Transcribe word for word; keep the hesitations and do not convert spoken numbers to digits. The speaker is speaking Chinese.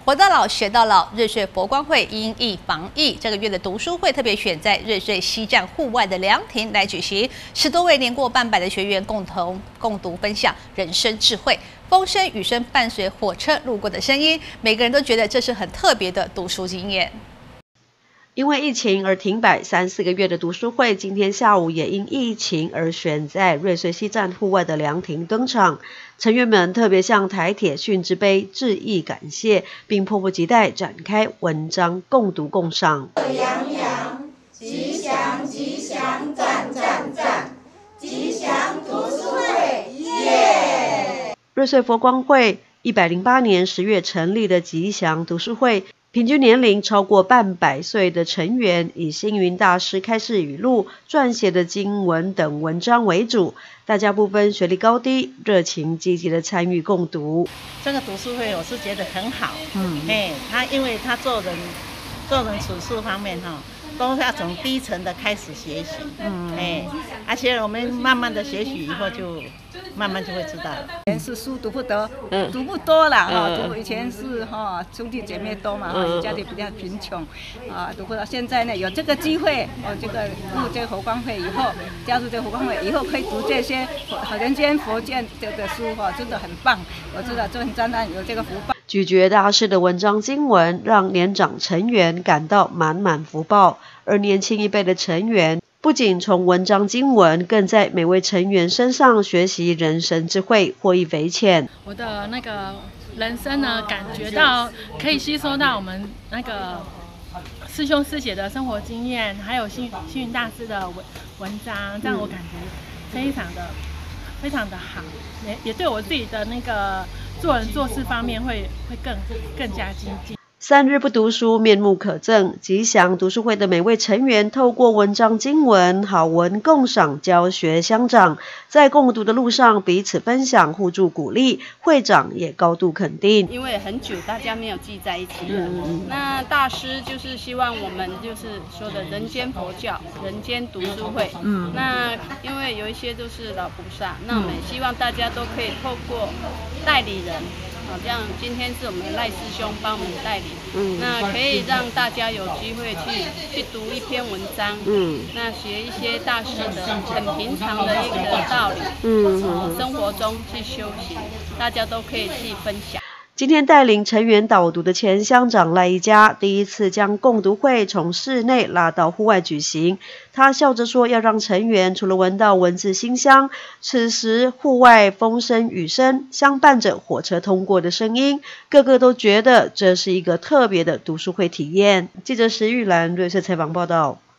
活到老，学到老。瑞穗佛光会因疫防疫，这个月的读书会特别选在瑞穗西站户外的凉亭来举行，十多位年过半百的学员共同共读分享人生智慧。风声雨声伴随火车路过的声音，每个人都觉得这是很特别的读书经验。 因为疫情而停摆三四个月的读书会，今天下午也因疫情而选在瑞穗西站户外的凉亭登场。成员们特别向台铁训之杯致意感谢，并迫不及待展开文章共读共赏。 洋洋，吉祥吉祥，赞赞赞，吉祥读书会，耶！ 瑞穗佛光会一百零八年十月成立的吉祥读书会。平均年龄超过半百岁的成员，以星云大师开示语录、撰写的经文等文章为主，大家不分学历高低，热情积极的参与共读。 这个读书会我是觉得很好，嗯，哎，他因为他做人做人处事方面哈，都要从低层的开始学习，嗯，哎，而且我们慢慢的学习以后就。慢慢就会知道。 以前是书读不得，嗯、读不多了哈、嗯。读以前是哈、哦、兄弟姐妹多嘛，哈、嗯，家里比较贫穷，啊，读不到。现在呢有这个机会，哦，这个入这个佛光会以后，加入这个佛光会以后，可以读这些人间佛见这个书哈、哦，真的很棒。我知道，就很赞叹有这个福报。 咀嚼大师的文章经文，让年长成员感到满满福报，而年轻一辈的成员。不仅从文章经文，更在每位成员身上学习人生智慧，获益匪浅。 我的那个人生呢，感觉到可以吸收到我们那个师兄师姐的生活经验，还有星星云大师的文文章，这样我感觉非常的非常的好，也也对我自己的那个做人做事方面会会更更加精进。 三日不读书，面目可憎。吉祥读书会的每位成员透过文章经文、好文共赏，教学相长，在共读的路上彼此分享，互助鼓励。会长也高度肯定， 因为很久大家没有聚在一起了。嗯、那大师就是希望我们就是说的人间佛教、人间读书会。嗯，那因为有一些都是老菩萨，那我们希望大家都可以透过代理人。好，这样今天是我们的赖师兄帮我们代理，嗯，那可以让大家有机会去去读一篇文章，嗯，那学一些大师的很平常的一个道理，嗯，嗯生活中去修行，大家都可以去分享。 今天带领成员导读的前乡长赖一家，第一次将共读会从室内拉到户外举行。他笑着说，要让成员除了闻到文字馨香，此时户外风声雨声相伴着火车通过的声音，个个都觉得这是一个特别的读书会体验。记者石玉兰瑞穗采访报道。